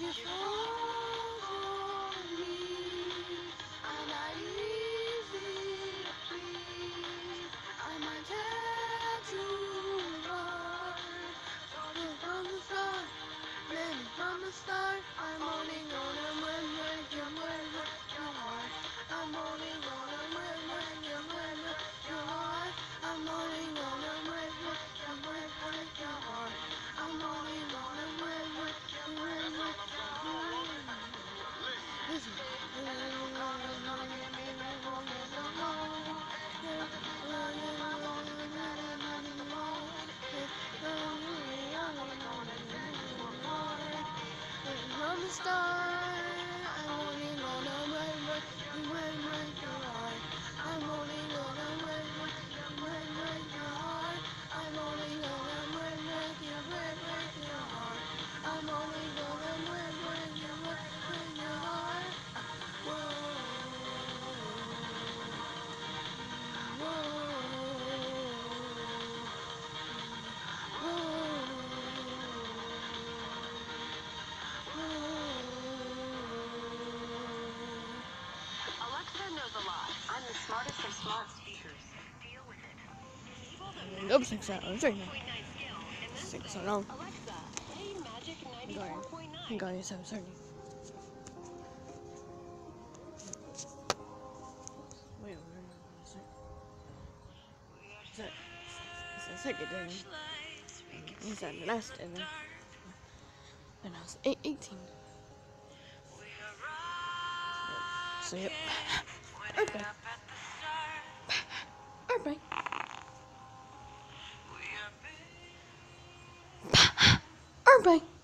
you follow me, I'm not easy to please. I might tell you why. From the start, maybe from the start, I'm only gonna win when you win your heart. I'm only gonna win when you win your heart. I'm only gonna win when you win your heart. I'm only gonna win when you win your heart. Listen. From the start, I'm only gonna win your heart. I'm only gonna win your heart. I'm only gonna win your heart. I'm only gonna win your heart. Whoa, whoa, whoa. Alexa knows a lot. I'm the smartest of smart speakers. Deal with it. Nope, 6 hours right now. 6 hours. Alexa, play Magic 94.9. Guys, I'm sorry. Wait, is that the second day? Is that the last day? Then I was 18. So, yep. Okay. Okay. Okay.